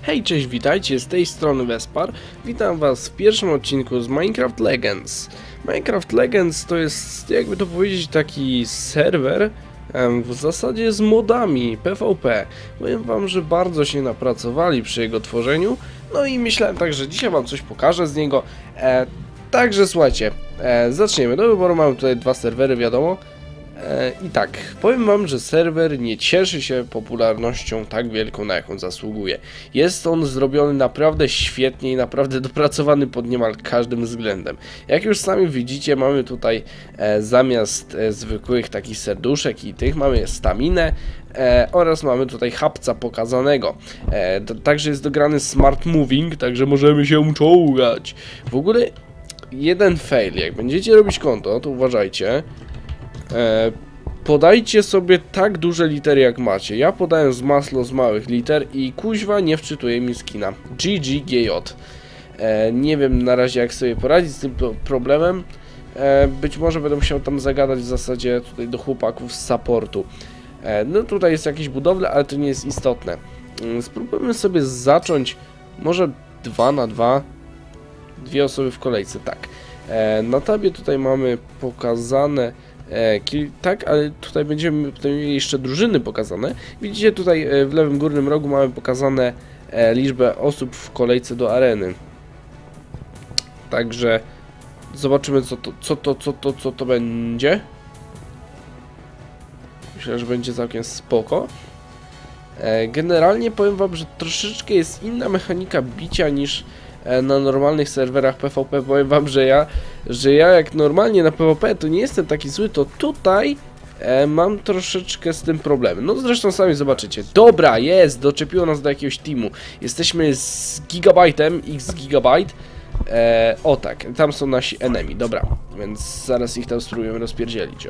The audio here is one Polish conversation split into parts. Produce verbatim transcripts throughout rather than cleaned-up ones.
Hej, cześć, witajcie, z tej strony Vespar. Witam was w pierwszym odcinku z Minecraft Legends. Minecraft Legends to jest, jakby to powiedzieć, taki serwer em, w zasadzie z modami P V P. Powiem wam, że bardzo się napracowali przy jego tworzeniu. No i myślałem tak, że dzisiaj wam coś pokażę z niego. E, także słuchajcie, e, zaczniemy. Do wyboru mamy tutaj dwa serwery, wiadomo. I tak, powiem wam, że serwer nie cieszy się popularnością tak wielką, na jaką zasługuje. Jest on zrobiony naprawdę świetnie i naprawdę dopracowany pod niemal każdym względem. Jak już sami widzicie, mamy tutaj e, zamiast e, zwykłych takich serduszek i tych mamy staminę e, oraz mamy tutaj hapca pokazanego. E, to, także jest dograny smart moving, także możemy się czołgać. W ogóle jeden fail, jak będziecie robić konto, to uważajcie. E, podajcie sobie tak duże litery jak macie. Ja podałem z masło z małych liter i kuźwa nie wczytuje mi skina. G G G J. E, nie wiem na razie jak sobie poradzić z tym problemem. E, być może będę musiał tam zagadać w zasadzie tutaj do chłopaków z supportu. E, no tutaj jest jakieś budowle, ale to nie jest istotne. E, spróbujmy sobie zacząć może dwa na dwa. Dwie osoby w kolejce, tak. E, na tabie tutaj mamy pokazane E, tak, ale tutaj będziemy tutaj mieli jeszcze drużyny pokazane. Widzicie tutaj e, w lewym górnym rogu mamy pokazane e, liczbę osób w kolejce do areny. Także zobaczymy co to, co to, co to, co to będzie. Myślę, że będzie całkiem spoko. E, generalnie powiem wam, że troszeczkę jest inna mechanika bicia niż na normalnych serwerach P V P. Powiem wam, że ja, że ja jak normalnie na P V P to nie jestem taki zły, to tutaj e, mam troszeczkę z tym problem. No zresztą sami zobaczycie. Dobra, jest, doczepiło nas do jakiegoś teamu. Jesteśmy z Gigabajtem, X Gigabyte. E, o tak, tam są nasi enemy, dobra. Więc zaraz ich tam spróbujemy rozpierdzielić.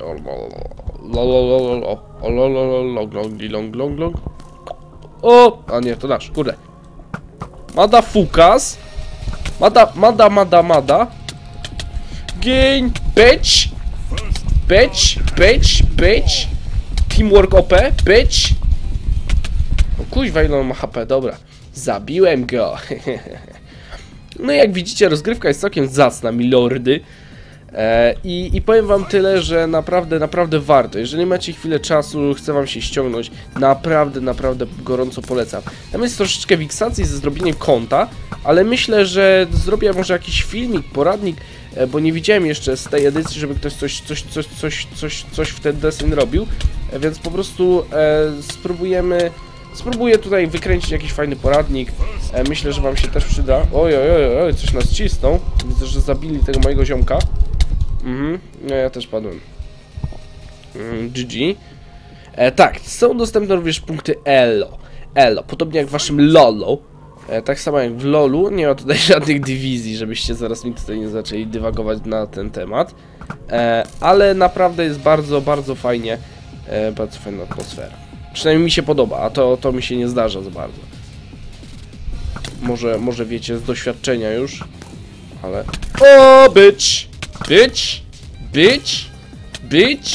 O, a nie, to nasz, kurde. Madafukas. Mada, mada, mada, mada. Gień, bitch. Bitch, bitch, bitch. Teamwork O P, bitch. O kuźwa, ile on ma H P, dobra. Zabiłem go. No jak widzicie, rozgrywka jest całkiem zacna, milordy. E, i, I powiem wam tyle, że naprawdę, naprawdę warto. Jeżeli macie chwilę czasu, chce wam się ściągnąć, naprawdę, naprawdę gorąco polecam. Tam jest troszeczkę fiksacji ze zrobieniem konta, ale myślę, że zrobię może jakiś filmik, poradnik, e, bo nie widziałem jeszcze z tej edycji, żeby ktoś coś, coś, coś, coś, coś, coś w ten deseń robił, e, więc po prostu e, spróbujemy, spróbuję tutaj wykręcić jakiś fajny poradnik. E, myślę, że wam się też przyda. Oj, oj, oj, oj, coś nas cisnął. Widzę, że zabili tego mojego ziomka. Mhm, no ja też padłem. Mm, G G. E, tak, są dostępne również punkty Elo. Elo, podobnie jak w waszym Lolo. E, tak samo jak w Lolu, nie ma tutaj żadnych dywizji, żebyście zaraz mi tutaj nie zaczęli dywagować na ten temat. E, ale naprawdę jest bardzo, bardzo fajnie. E, bardzo fajna atmosfera. Przynajmniej mi się podoba, a to, to mi się nie zdarza za bardzo. Może, może wiecie z doświadczenia już, ale... O, bitch! Bitch! Bitch! Bitch!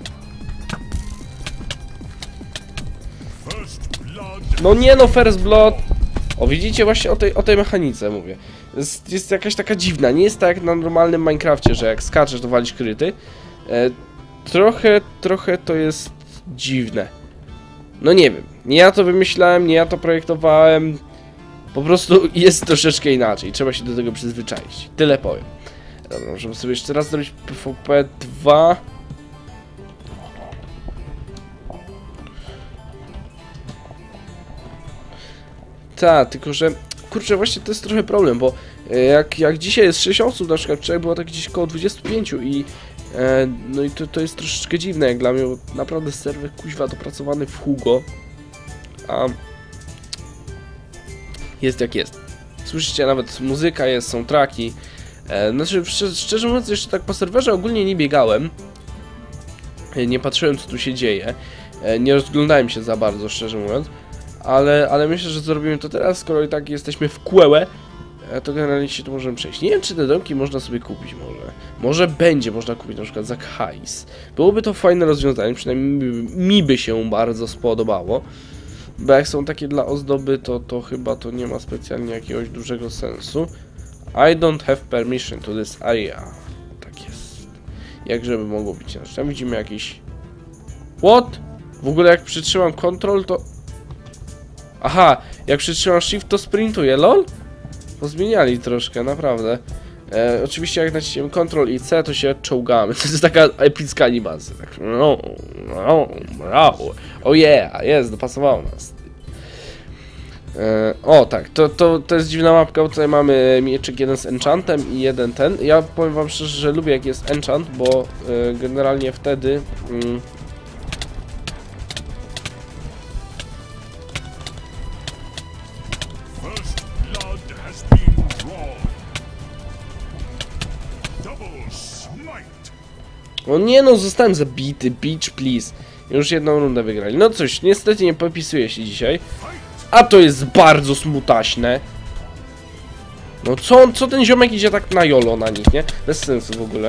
No nie no, first blood! O, widzicie, właśnie o tej, o tej mechanice mówię. Jest, jest jakaś taka dziwna, nie jest tak jak na normalnym Minecrafcie, że jak skaczesz to walisz kryty. E, trochę, trochę to jest dziwne. No nie wiem, nie ja to wymyślałem, nie ja to projektowałem. Po prostu jest troszeczkę inaczej, trzeba się do tego przyzwyczaić. Tyle powiem. Dobra, możemy sobie jeszcze raz zrobić P V P dwa. Tak, tylko że kurczę, właśnie to jest trochę problem, bo jak, jak dzisiaj jest sześć osób, na przykład wczoraj było tak gdzieś około dwudziestu pięciu i e, no i to, to jest troszeczkę dziwne jak dla mnie, bo naprawdę serwer kuźwa dopracowany w Hugo, a jest jak jest. Słyszycie, nawet muzyka jest, są traki. E, znaczy, szczerze, szczerze mówiąc, jeszcze tak po serwerze ogólnie nie biegałem. E, nie patrzyłem, co tu się dzieje. E, nie rozglądałem się za bardzo, szczerze mówiąc. Ale, ale myślę, że zrobimy to teraz, skoro i tak jesteśmy w kłełę, e, to generalnie się tu możemy przejść. Nie wiem, czy te domki można sobie kupić może. Może będzie można kupić na przykład za hajs. Byłoby to fajne rozwiązanie, przynajmniej mi, mi by się bardzo spodobało. Bo jak są takie dla ozdoby, to, to chyba to nie ma specjalnie jakiegoś dużego sensu. I don't have permission to this area. Tak jest. Jak żeby mogło być inaczej. Tam widzimy jakiś... What? W ogóle jak przytrzymam control, to... Aha, jak przytrzymam shift, to sprintuje, lol? Pozmieniali troszkę, naprawdę. E, oczywiście jak naciśniemy control i C, to się czołgamy. To jest taka epicka animacja. Tak... No, no, no. O yeah, jest, dopasowało nas. E, o tak, to, to, to jest dziwna mapka, bo tutaj mamy mieczyk jeden z enchantem i jeden ten. Ja powiem wam szczerze, że lubię jak jest enchant, bo e, generalnie wtedy... Mm, O nie no, zostałem zabity, bitch please. Już jedną rundę wygrali. No cóż, niestety nie popisuje się dzisiaj. A to jest bardzo smutaśne. No co, co ten ziomek idzie tak na jolo na nich, nie? Bez sensu w ogóle.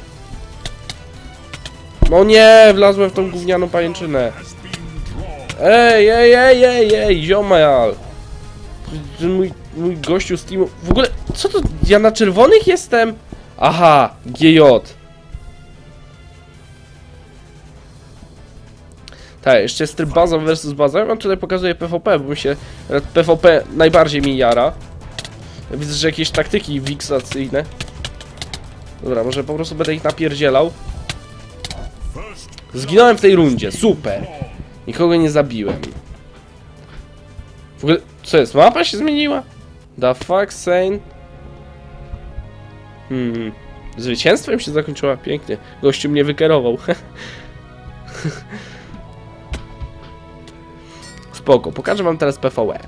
No nie, wlazłem w tą gównianą pajęczynę. Ej, ej, ej, ej, ej, ziomal. Mój, mój gościu z teamu. W ogóle, co to? Ja na czerwonych jestem? Aha, G J. Tak, jeszcze jest tryb baza versus baza. Ja wam tutaj pokazuję P V P, bo mi się P V P najbardziej mi jara. Ja widzę, że jakieś taktyki wiksacyjne. Dobra, może po prostu będę ich napierdzielał. Zginąłem w tej rundzie, super. Nikogo nie zabiłem. W ogóle, co jest? Mapa się zmieniła? The fuck, sane? Hmm. Zwycięstwem się zakończyła? Pięknie. Gościu mnie wykierował. Spoko, pokażę wam teraz P V E.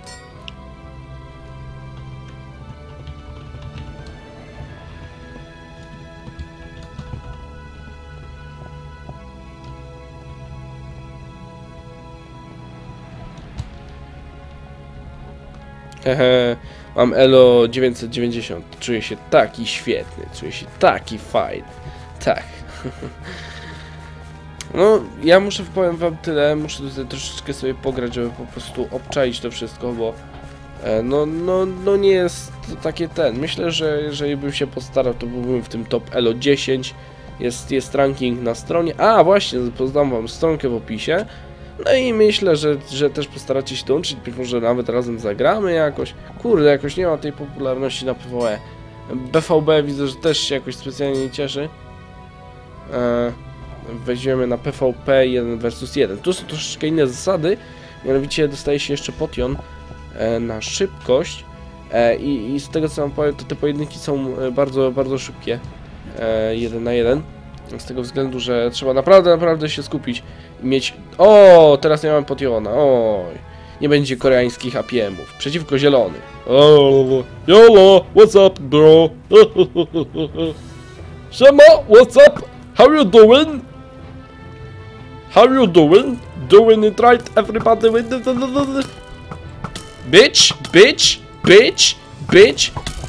Hehe, mam Elo dziewięćset dziewięćdziesiąt. Czuję się taki świetny, czuję się taki fajny. Tak. No, ja muszę, powiem wam tyle, muszę tutaj troszeczkę sobie pograć, żeby po prostu obczaić to wszystko, bo e, no, no, no nie jest to takie ten. Myślę, że jeżeli bym się postarał, to byłbym w tym top Elo dziesięć. Jest, jest ranking na stronie. A, właśnie, poznam wam stronkę w opisie. No i myślę, że, że też postaracie się dołączyć, być może nawet razem zagramy jakoś. Kurde, jakoś nie ma tej popularności na P V E. B V B widzę, że też się jakoś specjalnie nie cieszy. E, weźmiemy na P V P jeden versus jeden. Tu są troszeczkę inne zasady, mianowicie dostaje się jeszcze potion e, na szybkość. E, i, I z tego co wam powiem, to te pojedynki są bardzo, bardzo szybkie. E, jeden na jeden. Z tego względu, że trzeba naprawdę, naprawdę się skupić i mieć... O, teraz nie mam potiona, oj. Nie będzie koreańskich A P M-ów. Przeciwko zielony. O, YOLO, what's up, bro? Siema, what's up? How you doing? How you doing? Doing it right, everybody with the... Bitch, bitch, bitch, bitch.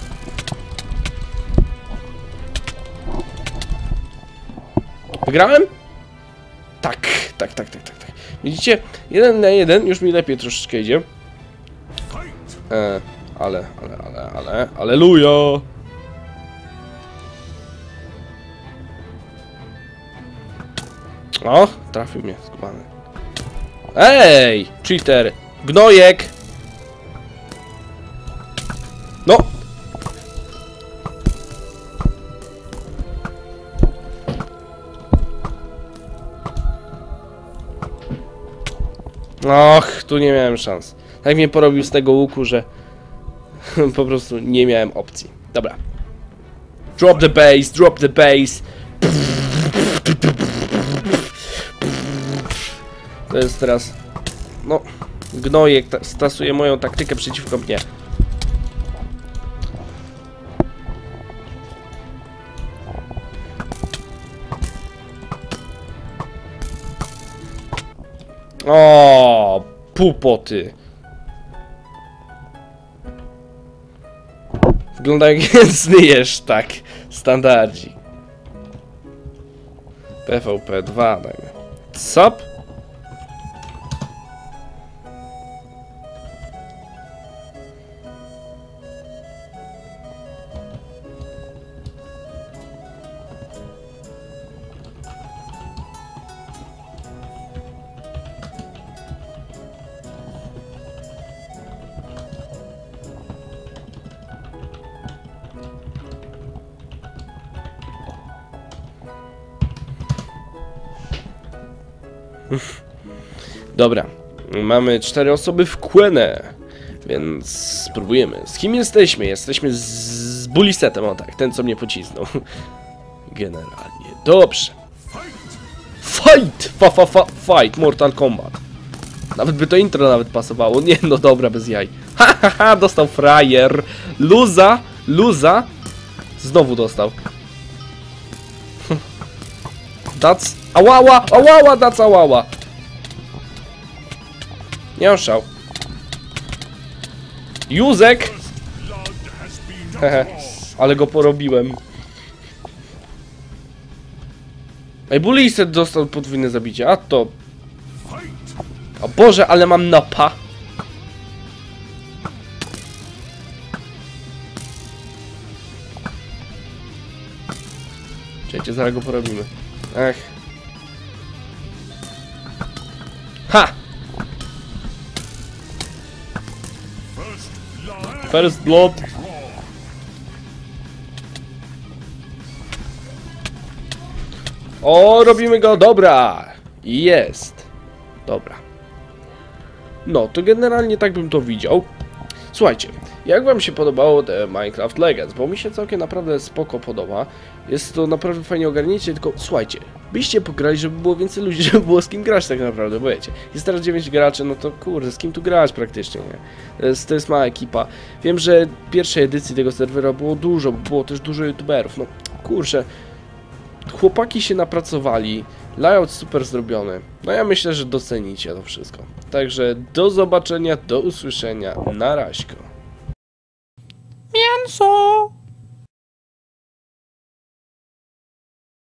Wygrałem? Tak, tak, tak, tak, tak, tak. Widzicie? Jeden na jeden już mi lepiej troszeczkę idzie. E, ale, ale, ale, ale, aleluja! O, trafił mnie, skubany. Ej, cheater! Gnojek! No! Och, tu nie miałem szans. Tak mnie porobił z tego łuku, że po prostu nie miałem opcji. Dobra. Drop the bass, drop the bass. To jest teraz... No, gnojek stosuje moją taktykę przeciwko mnie. O, pupoty. Wygląda jak znyjesz, tak. Standardzik. P V P dwa, dajmy. Sop? Dobra, mamy cztery osoby w Quenę, więc spróbujemy. Z kim jesteśmy? Jesteśmy z, z Bulisetem, o tak, ten co mnie pocisnął. Generalnie, dobrze. Fight! Fa, fa, fa, fight! Mortal Kombat. Nawet by to intro nawet pasowało. Nie, no dobra, bez jaj. Ha, ha, ha, dostał frajer. Luza, luza. Znowu dostał. Dac, ałała, ałała, dac, ałała. Nie mam szał. Józek! Hehe, ale go porobiłem. Ej, Buliset dostał podwójne zabicie, a to... O Boże, ale mam napa. Czekajcie, zaraz go porobimy. Ech. Ha! First blood. O, robimy go, dobra. Jest. Dobra. No, to generalnie tak bym to widział. Słuchajcie, jak wam się podobało te Minecraft Legends, bo mi się całkiem naprawdę spoko podoba. Jest to naprawdę fajnie ogarnięcie, tylko słuchajcie, byście pograli, żeby było więcej ludzi, żeby było z kim grać tak naprawdę, bo wiecie, jest teraz dziewięć graczy, no to kurde, z kim tu grać praktycznie, nie? To jest, to jest mała ekipa. Wiem, że w pierwszej edycji tego serwera było dużo, bo było też dużo youtuberów, no kurczę. Chłopaki się napracowali, layout super zrobiony, no ja myślę, że docenicie to wszystko. Także do zobaczenia, do usłyszenia, na razie.